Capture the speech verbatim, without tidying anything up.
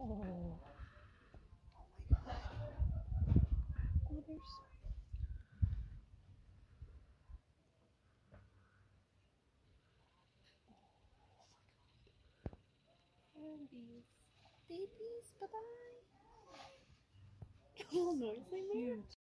Oh. Oh, there's. Babies. Babies, bye bye. Oh, noise they made.